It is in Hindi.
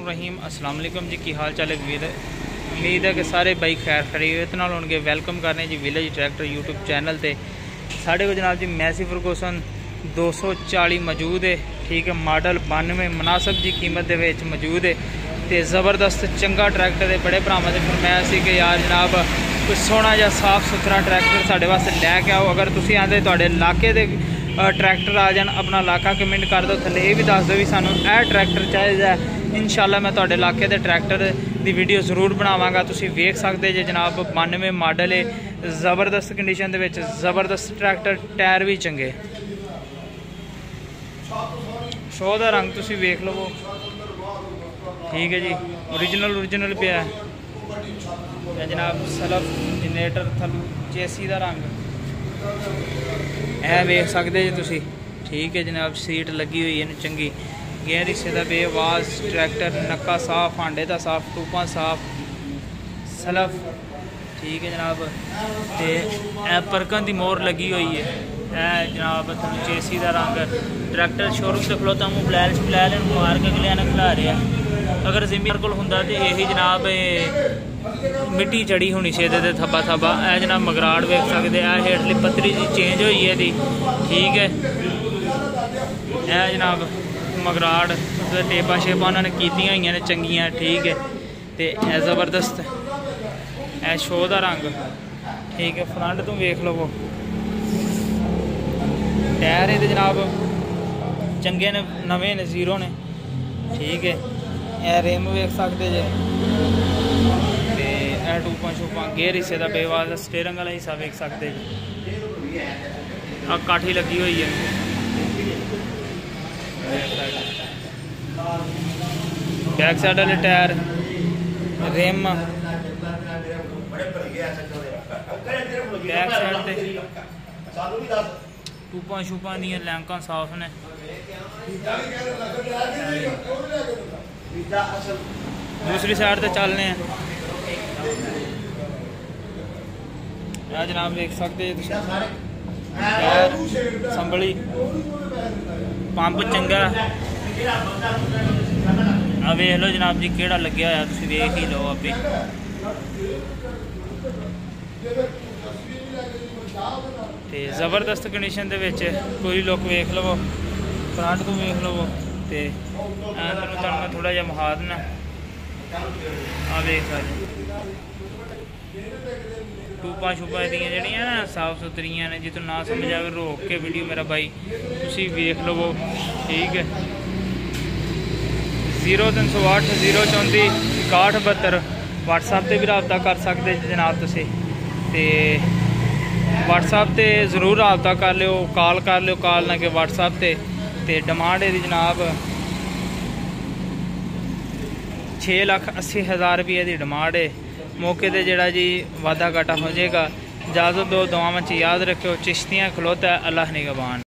रहीम अस्सलाम वालेकुम जी। की हाल चाल है वीर, उम्मीद है कि सारे भाई खैर खैरियत नाल होणगे। वेलकम करने जी विलेज ट्रैक्टर यूट्यूब चैनल ते। साढ़े को जनाब जी मैसी फरगूसन 240 मौजूद है, ठीक है। मॉडल 92 मुनासिब जी कीमत दे विच मौजूद है तो ज़बरदस्त चंगा ट्रैक्टर है। बड़े भरावां ने फरमाया सी कि यार जनाब कोई सोहना जिहा साफ सुथरा ट्रैक्टर साढ़े वास्ते लैके आओ। अगर तुसीं आंदे तुहाडे इलाके दे ट्रैक्टर आ जान, अपना इलाका कमेंट कर दो, थले ये भी दस दो भी सानू यह ट्रैक्टर चाहिए। इंशाल्लाह मैं तुहाडे इलाके दे ट्रैक्टर दी वीडियो जरूर बनावांगा। तुसीं वेख सकदे जे जनाब 92 मॉडल है, ज़बरदस्त कंडीशन दे विच ज़बरदस्त ट्रैक्टर, टायर भी चंगे। शो दा रंग तुसीं वेख लवो, ठीक है जी। ओरिजिनल पिया है जनाब। सलफ जनरेटर थलू चेसी दा रंग है वेख सकते जी तुसी, ठीक है जनाब। सीट लगी हुई है चंगी, गेयर हिस्से का बेआवाज ट्रैक्टर, नक्का साफ, हांडे का साफ, टूपा साफ, सलफ, ठीक है जनाब। तो परकन की मोहर लगी हुई है जनाब। थोड़ी चेसी का रंग, ट्रैक्टर शोरूम से खलोता मुँह बलैल मार के अगले ने खिला रहा। अगर जिम्मेदार को होंदा तो यही जनाब मिट्टी चढ़ी होनी चाहिए थब्बा थब्बा। है जनाब मगराड़ वेख सकते, हेठली पत्तरी जी चेंज हुई है दी, ठीक है। यह जनाब मगराड़ टेपा शेपा उन्होंने कीतियां हुई ने चंगियां, ठीक है। तो ज़बरदस्त है शो का रंग, ठीक है। फ्रंट तो वेख लवो, टायर ये जनाब चंगे ने, नवे ने, जीरो ने, ठीक है। यह रिम वेख सकते जे, टूपा शूपा, गेयर हिस्से का बेवाज, स्टेयरिंग वाला हिस्सा वेख सकते जी। आ काठी लगी हुई है, बैक साइड वाले टायर, रिम बैक साइड से टूपा शूपा दी लैंका साफ ने। दूसरी साइड से चलने हैं जनाब, देख सकते संभली, पंप चंगा। वेख लो जनाब जी केड़ा लग्या होया, तुसीं वेख ही लो आपे। ते ज़बरदस्त कंडीशन दे विच कोई लुक वेख लवो, फ्रंट तो वेख लवो। तो मैं थोड़ा जिहा महा देना, आ वेख टूपा शूपा दियां जड़ियां ना साफ सुथरियां ने। जितों ना समझ आवे रोक के वीडियो मेरा भाई तुसीं वेख लवो, ठीक है। 0308 034 6172 व्हाट्सएप पर भी रबता कर सकते जनाब तुसीं। ते व्हाट्सएप पर जरूर रबता कर लियो, कॉल कर लियो, कॉल ना कि व्हाट्सएप ते डिमांड यदी जनाब 6,80,000 रुपये की डिमांड है। मौके पर जोड़ा जी वादा घाटा हो जाएगा। इजाज़त दो, दुआवां च याद रखो। चिश्तियाँ खलोता है, अल्लाह निगहबान।